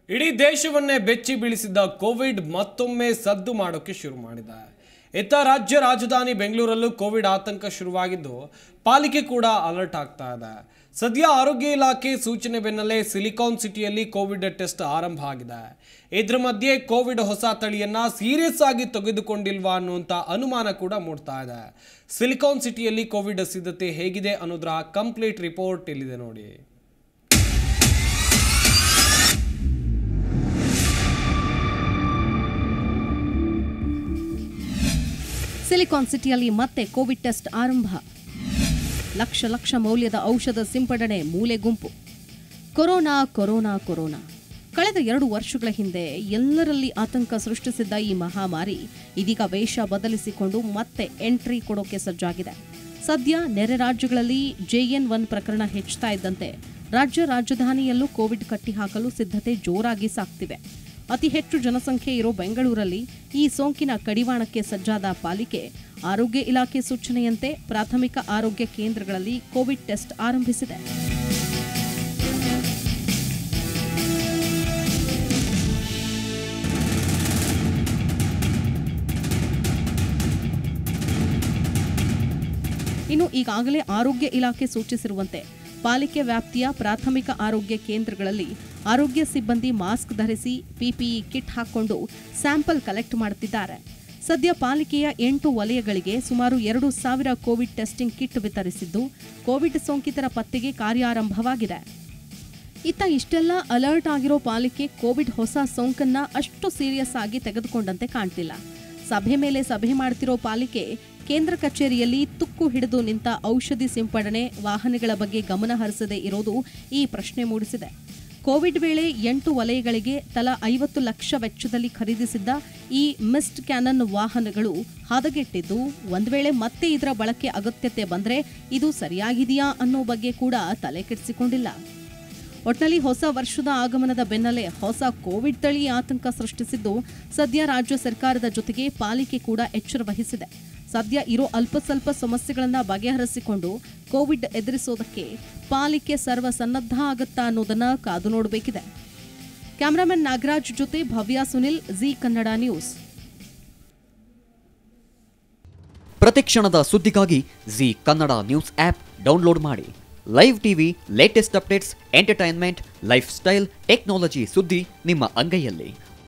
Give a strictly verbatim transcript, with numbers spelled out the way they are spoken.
ಇಡೀ ದೇಶವನ್ನೇ ಬೆಚ್ಚಿ ಬೀಳಿಸಿದ್ದ ಕೋವಿಡ್ ಮತ್ತೊಮ್ಮೆ ಸದ್ದು ಮಾಡೋಕೆ ಶುರು ಮಾಡಿದೆ. ಇತ್ತ ರಾಜ್ಯ ರಾಜಧಾನಿ ಬೆಂಗಳೂರಲ್ಲೂ ಕೋವಿಡ್ ಆತಂಕ ಶುರುವಾಗಿದ್ದು ಪಾಲಿಕೆ ಕೂಡ ಅಲರ್ಟ್ ಆಗ್ತಾ ಇದೆ. ಸದ್ಯ ಆರೋಗ್ಯ ಇಲಾಖೆ ಸೂಚನೆ ಬೆನ್ನಲ್ಲೇ ಸಿಲಿಕಾನ್ ಸಿಟಿಯಲ್ಲಿ ಕೋವಿಡ್ ಟೆಸ್ಟ್ ಆರಂಭ ಆಗಿದೆ. ಇದರ ಮಧ್ಯೆ ಕೋವಿಡ್ ಹೊಸ ತಳಿಯನ್ನ ಸೀರಿಯಸ್ ಆಗಿ ತೆಗೆದುಕೊಂಡಿಲ್ವಾ ಅನ್ನುವಂತ ಅನುಮಾನ ಕೂಡ ಮೂಡ್ತಾ ಇದೆ. ಸಿಲಿಕಾನ್ ಸಿಟಿಯಲ್ಲಿ ಕೋವಿಡ್ ಸಿದ್ಧತೆ ಹೇಗಿದೆ ಅನ್ನೋದರ ಕಂಪ್ಲೀಟ್ ರಿಪೋರ್ಟ್ ಇಲ್ಲಿದೆ ನೋಡಿ. ಸಿಲಿಕಾನ್ ಸಿಟಿಯಲ್ಲಿ ಮತ್ತೆ ಕೋವಿಡ್ ಟೆಸ್ಟ್ ಆರಂಭ. ಲಕ್ಷ ಲಕ್ಷ ಮೌಲ್ಯದ ಔಷಧ ಸಿಂಪಡಣೆ ಮೂಲೆ ಗುಂಪು. ಕೊರೋನಾ ಕೊರೋನಾ ಕೊರೋನಾ ಕಳೆದ ಎರಡು ವರ್ಷಗಳ ಹಿಂದೆ ಎಲ್ಲರಲ್ಲಿ ಆತಂಕ ಸೃಷ್ಟಿಸಿದ್ದ ಈ ಮಹಾಮಾರಿ ಇದೀಗ ವೇಷ ಬದಲಿಸಿಕೊಂಡು ಮತ್ತೆ ಎಂಟ್ರಿ ಕೊಡೋಕೆ ಸಜ್ಜಾಗಿದೆ. ಸದ್ಯ ನೆರೆ ರಾಜ್ಯಗಳಲ್ಲಿ ಜೆಎನ್ ಒನ್ ಪ್ರಕರಣ ಹೆಚ್ಚುತ್ತಾ ಇದ್ದಂತೆ ರಾಜ್ಯ ರಾಜಧಾನಿಯಲ್ಲೂ ಕೋವಿಡ್ ಕಟ್ಟಿಹಾಕಲು ಸಿದ್ಧತೆ ಜೋರಾಗಿ ಸಾಗ್ತಿವೆ. ಅತಿ ಹೆಚ್ಚು ಜನಸಂಖ್ಯೆ ಇರೋ ಬೆಂಗಳೂರಲ್ಲಿ ಈ ಸೋಂಕಿನ ಕಡಿವಾಣಕ್ಕೆ ಸಜ್ಜಾದ ಪಾಲಿಕೆ ಆರೋಗ್ಯ ಇಲಾಖೆ ಸೂಚನೆಯಂತೆ ಪ್ರಾಥಮಿಕ ಆರೋಗ್ಯ ಕೇಂದ್ರಗಳಲ್ಲಿ ಕೋವಿಡ್ ಟೆಸ್ಟ್ ಆರಂಭಿಸಿದೆ. ಇನ್ನು ಈಗಾಗಲೇ ಆರೋಗ್ಯ ಇಲಾಖೆ ಸೂಚಿಸಿರುವಂತೆ ಪಾಲಿಕೆ ವ್ಯಾಪ್ತಿಯ ಪ್ರಾಥಮಿಕ ಆರೋಗ್ಯ ಕೇಂದ್ರಗಳಲ್ಲಿ ಆರೋಗ್ಯ ಸಿಬ್ಬಂದಿ ಮಾಸ್ಕ್ ಧರಿಸಿ ಪಿಪಿಇ ಕಿಟ್ ಹಾಕಿಕೊಂಡು ಸ್ಯಾಂಪಲ್ ಕಲೆಕ್ಟ್ ಮಾಡುತ್ತಿದ್ದಾರೆ. ಸದ್ಯ ಪಾಲಿಕೆಯ ಎಂಟು ವಲಯಗಳಿಗೆ ಸುಮಾರು ಎರಡು ಸಾವಿರ ಕೋವಿಡ್ ಟೆಸ್ಟಿಂಗ್ ಕಿಟ್ ವಿತರಿಸಿದ್ದು ಕೋವಿಡ್ ಸೋಂಕಿತರ ಪತ್ತೆಗೆ ಕಾರ್ಯಾರಂಭವಾಗಿದೆ. ಇತ್ತ ಇಷ್ಟೆಲ್ಲ ಅಲರ್ಟ್ ಆಗಿರೋ ಪಾಲಿಕೆ ಕೋವಿಡ್ ಹೊಸ ಸೋಂಕನ್ನ ಅಷ್ಟು ಸೀರಿಯಸ್ ಆಗಿ ತೆಗೆದುಕೊಂಡಂತೆ ಕಾಣ್ತಿಲ್ಲ. ಸಭೆ ಮೇಲೆ ಸಭೆ ಮಾಡ್ತಿರೋ ಪಾಲಿಕೆ ಕೇಂದ್ರ ಕಚೇರಿಯಲ್ಲಿ ತುಕ್ಕು ಹಿಡಿದು ನಿಂತ ಔಷಧಿ ಸಿಂಪಡಣೆ ವಾಹನಗಳ ಬಗ್ಗೆ ಗಮನ ಹರಿಸದೇ ಇರೋದು ಈ ಪ್ರಶ್ನೆ ಮೂಡಿಸಿದೆ. ಕೋವಿಡ್ ವೇಳೆ ಎಂಟು ವಲಯಗಳಿಗೆ ತಲಾ ಐವತ್ತು ಲಕ್ಷ ವೆಚ್ಚದಲ್ಲಿ ಖರೀದಿಸಿದ್ದ ಈ ಮಿಸ್ಟ್ ಕ್ಯಾನನ್ ವಾಹನಗಳು ಹದಗೆಟ್ಟಿದ್ದು ಒಂದು ವೇಳೆ ಮತ್ತೆ ಇದರ ಬಳಕೆ ಅಗತ್ಯತೆ ಬಂದರೆ ಇದು ಸರಿಯಾಗಿದೆಯಾ ಅನ್ನೋ ಬಗ್ಗೆ ಕೂಡ ತಲೆ ಕೆಡಿಸಿಕೊಂಡಿಲ್ಲ. ಒಟ್ನಲ್ಲಿ ಹೊಸ ವರ್ಷದ ಆಗಮನದ ಬೆನ್ನಲ್ಲೇ ಹೊಸ ಕೋವಿಡ್ ತಳಿ ಆತಂಕ ಸೃಷ್ಟಿಸಿದ್ದು ಸದ್ಯ ರಾಜ್ಯ ಸರ್ಕಾರದ ಜೊತೆಗೆ ಪಾಲಿಕೆ ಕೂಡ ಎಚ್ಚರ ವಹಿಸಿದೆ. ಸದ್ಯ ಇರೋ ಅಲ್ಪ ಸ್ವಲ್ಪ ಸಮಸ್ಯೆಗಳನ್ನು ಬಗೆಹರಿಸಿಕೊಂಡು ಕೋವಿಡ್ ಎದುರಿಸೋದಕ್ಕೆ ಪಾಲಿಕೆ ಸರ್ವಸನ್ನದ್ಧ ಆಗುತ್ತಾ ಅನ್ನೋದನ್ನ ಕಾದು ನೋಡಬೇಕಿದೆ. ಕ್ಯಾಮರಾಮನ್ ನಾಗರಾಜ್ ಜೊತೆ ಭವ್ಯ ಸುನಿಲ್, ಜಿ ಕನ್ನಡ ನ್ಯೂಸ್. ಪ್ರತಿಕ್ಷಣದ ಸುದ್ದಿಗಾಗಿ Zee Kannada news app download ಮಾಡಿ. Live TV, latest updates, entertainment, lifestyle, technology ಸುದ್ದಿ ನಿಮ್ಮ ಅಂಗೈಯಲ್ಲಿ.